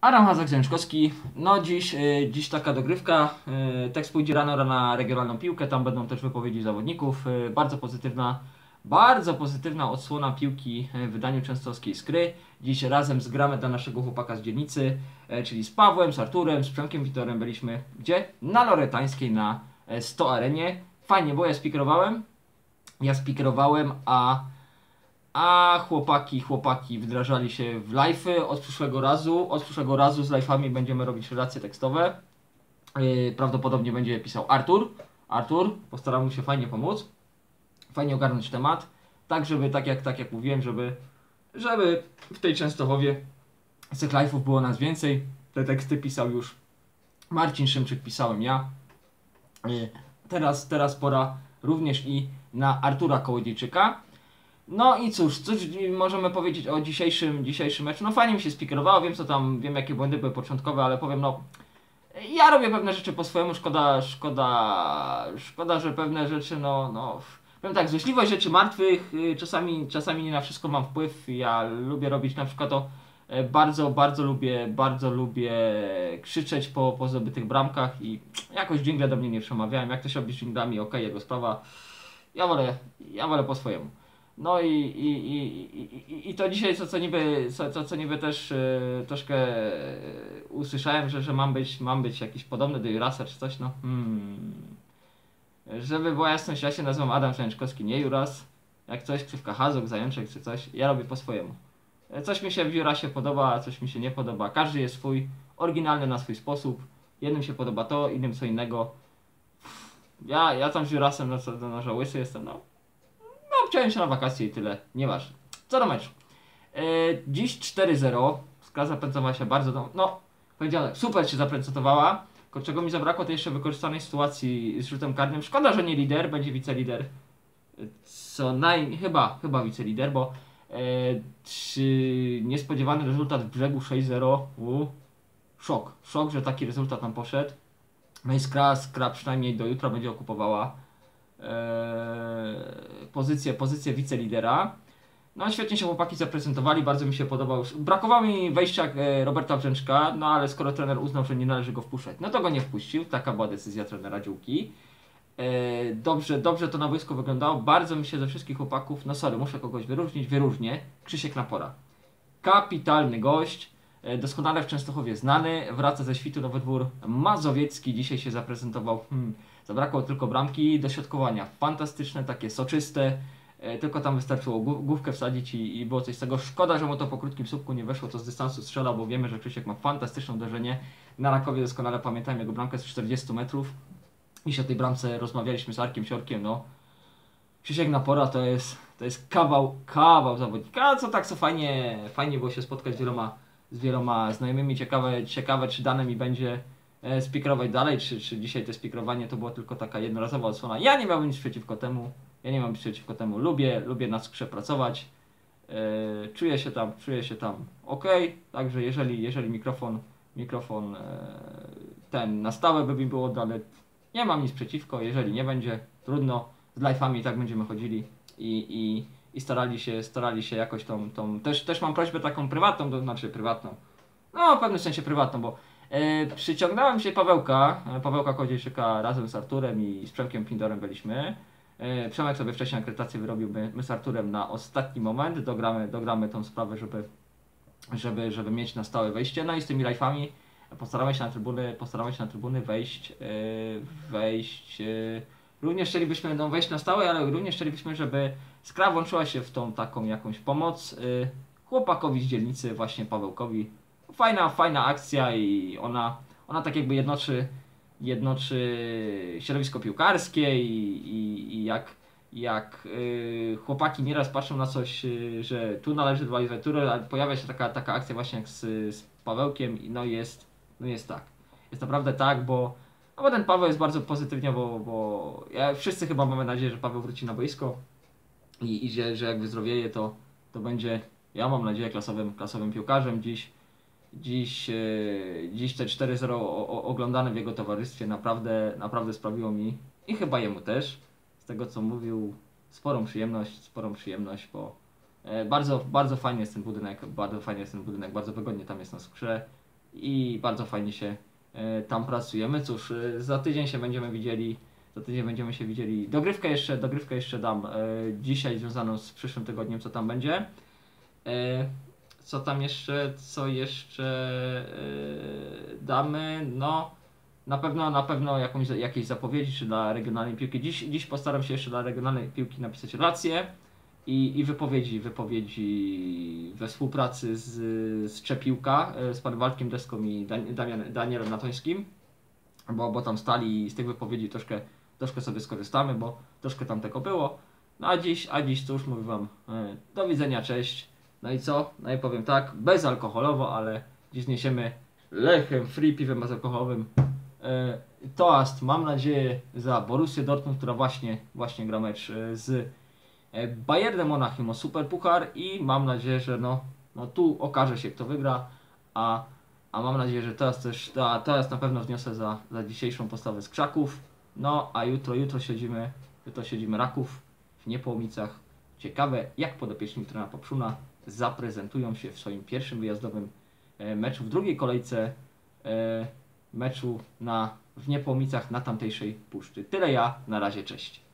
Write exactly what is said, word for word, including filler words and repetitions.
Adam Hazak-Zęczkowski. No dziś, y, dziś taka dogrywka. Y, tekst pójdzie rano na regionalną piłkę, tam będą też wypowiedzi zawodników. Y, bardzo pozytywna, bardzo pozytywna odsłona piłki w wydaniu częstochowskiej Skry. Dziś razem zgramy dla naszego chłopaka z dzielnicy, y, czyli z Pawłem, z Arturem, z Przemkiem Witorem byliśmy gdzie? Na Loretańskiej, na y, sto arenie. Fajnie, bo ja spikerowałem. Ja spikerowałem, a A chłopaki, chłopaki wdrażali się w live'y od przyszłego razu. Od przyszłego razu z live'ami będziemy robić relacje tekstowe. Yy, prawdopodobnie będzie pisał Artur. Artur, postaram mu się fajnie pomóc. Fajnie ogarnąć temat. Tak, żeby, tak jak, tak jak mówiłem, żeby, żeby w tej Częstochowie z tych live'ów było nas więcej. Te teksty pisał już Marcin Szymczyk, pisałem ja. Yy, teraz, teraz pora również i na Artura Kołodziejczyka. No i cóż, cóż możemy powiedzieć o dzisiejszym, dzisiejszym meczu. No fajnie mi się spikerowało, wiem co tam, wiem jakie błędy były początkowe, ale powiem no, ja robię pewne rzeczy po swojemu, szkoda, szkoda, szkoda, że pewne rzeczy no, no, powiem tak, złośliwość rzeczy martwych, y, czasami, czasami nie na wszystko mam wpływ. Ja lubię robić na przykład to, y, bardzo, bardzo lubię, bardzo lubię krzyczeć po, po zdobytych bramkach i jakoś dżingle do mnie nie przemawiałem. Jak ktoś robi dżinglami, okej, jego sprawa, ja wolę, ja wolę po swojemu. No i, i, i, i, i to dzisiaj, co, co niby, co, co, co niby też yy, troszkę yy, usłyszałem, że, że mam być, mam być jakiś podobny do Jurasa czy coś, no hmm. Żeby była jasność, ja się nazywam Adam Zęczkowski, nie Juras. Jak coś, krzywka Hazok, Zajączek czy coś, ja robię po swojemu. Coś mi się w Jurasie podoba, coś mi się nie podoba. Każdy jest swój, oryginalny na swój sposób. Jednym się podoba to, innym co innego. Ja, ja tam z Jurasem, no co, no, że łysy jestem, no. No, chciałem się na wakacje i tyle. Nieważne. Co do meczu. Yy, dziś cztery zero. Skala zaprezentowała się bardzo... Do... No, powiedziałem, super się zaprezentowała. Tylko czego mi zabrakło, to jeszcze wykorzystanej sytuacji z rzutem karnym. Szkoda, że nie lider, będzie wicelider. Co naj... Chyba, chyba wicelider, bo yy, czy niespodziewany rezultat w Brzegu sześć zero. U, szok. Szok, że taki rezultat nam poszedł. No i Skra, Skra przynajmniej do jutra będzie okupowała Eee, pozycję, pozycję wicelidera. No świetnie się chłopaki zaprezentowali, bardzo mi się podobał. Brakowało mi wejścia e, Roberta Brzęczka, no ale skoro trener uznał, że nie należy go wpuszczać, no to go nie wpuścił. Taka była decyzja trenera Dziółki. Eee, dobrze, dobrze to na boisku wyglądało. Bardzo mi się ze wszystkich chłopaków, no sorry, muszę kogoś wyróżnić, wyróżnię. Krzysiek Napora. Kapitalny gość, e, doskonale w Częstochowie znany, wraca ze świtu Nowy Dwór Mazowiecki, dzisiaj się zaprezentował. Hmm. Zabrakło tylko bramki, dośrodkowania fantastyczne, takie soczyste, e, tylko tam wystarczyło główkę wsadzić i, i było coś z tego. Szkoda, że mu to po krótkim słupku nie weszło, to z dystansu strzelał, bo wiemy, że Krzysiek ma fantastyczne uderzenie. Na Rakowie doskonale pamiętam jego bramkę z czterdziestu metrów. Dziś o tej bramce rozmawialiśmy z Arkiem Siorkiem, no. Krzysiek Napora to jest, to jest kawał, kawał zawodnika, a co tak co fajnie, fajnie było się spotkać z wieloma, z wieloma znajomymi. Ciekawe, ciekawe czy dane mi będzie spikrować dalej, czy, czy dzisiaj to spikrowanie to była tylko taka jednorazowa odsłona. Ja nie miałbym nic przeciwko temu. Ja nie mam nic przeciwko temu. Lubię, lubię na skrze pracować. Yy, czuję się tam, czuję się tam ok. Także jeżeli, jeżeli mikrofon, mikrofon yy, ten na stałe by mi było dane, nie mam nic przeciwko. Jeżeli nie będzie, trudno. Z live'ami i tak będziemy chodzili i, i, i starali się, starali się jakoś tą, tą też, też mam prośbę taką prywatną, to znaczy prywatną. No w pewnym sensie prywatną, bo Yy, przyciągnąłem się Pawełka, Pawełka Kołodziejczyka razem z Arturem i z Przemkiem Pindorem byliśmy. Yy, Przemek sobie wcześniej akredytację wyrobił, my, my z Arturem na ostatni moment, dogramy, dogramy tą sprawę, żeby, żeby, żeby mieć na stałe wejście. No i z tymi live'ami postaramy się na trybuny, postaramy się na trybuny wejść, yy, wejść. Yy, również chcielibyśmy no, wejść na stałe, ale również chcielibyśmy, żeby Skra włączyła się w tą taką jakąś pomoc yy, chłopakowi z dzielnicy, właśnie Pawełkowi. Fajna, fajna akcja i ona, ona tak jakby jednoczy, jednoczy środowisko piłkarskie i, i, i jak, jak yy, chłopaki nieraz patrzą na coś, yy, że tu należy rywalizować, tu pojawia się taka, taka akcja właśnie jak z, z Pawełkiem i no jest, no jest tak. Jest naprawdę tak, bo, no bo ten Paweł jest bardzo pozytywnie, bo, bo ja, wszyscy chyba mamy nadzieję, że Paweł wróci na boisko i, i że, że jak wyzdrowieje to, to będzie, ja mam nadzieję, klasowym, klasowym piłkarzem dziś. Dziś, e, dziś te cztery zero oglądane w jego towarzystwie naprawdę, naprawdę sprawiło mi i chyba jemu też, z tego co mówił, sporą przyjemność, sporą przyjemność, bo e, bardzo, bardzo fajnie jest ten budynek, bardzo fajnie jest ten budynek, bardzo wygodnie tam jest na skrze i bardzo fajnie się e, tam pracujemy. Cóż, e, za tydzień się będziemy widzieli, za tydzień będziemy się widzieli. Dogrywkę jeszcze, dogrywkę jeszcze dam e, dzisiaj związaną z przyszłym tygodniem, co tam będzie. E, co tam jeszcze, co jeszcze e, damy? No, na pewno, na pewno jakąś, jakieś zapowiedzi, czy dla regionalnej piłki. Dziś, dziś postaram się jeszcze dla regionalnej piłki napisać relacje i, i wypowiedzi, wypowiedzi we współpracy z, z Czepiłka, e, z panem Waldkiem Deską i Dan, Damian, Danielem Natońskim, bo, bo tam stali i z tych wypowiedzi troszkę, troszkę sobie skorzystamy, bo troszkę tam tego było. No a dziś, a dziś cóż, mówię wam, e, do widzenia, cześć. No i co? No i powiem tak, bezalkoholowo, ale dziś zniesiemy lechem, free piwem bezalkoholowym. E, toast, mam nadzieję, za Borussię Dortmund, która właśnie, właśnie gra mecz e, z e, Bayernem Monachium o Super Puchar i mam nadzieję, że no, no tu okaże się, kto wygra, a, a mam nadzieję, że teraz też, ta, teraz na pewno wniosę za, za dzisiejszą postawę z Krzaków. No a jutro, jutro siedzimy, jutro siedzimy Raków w Niepołomicach. Ciekawe, jak podopieczni trenera Popszuna zaprezentują się w swoim pierwszym wyjazdowym e, meczu w drugiej kolejce e, meczu na, w Niepołomicach na tamtejszej puszczy. Tyle ja, na razie, cześć.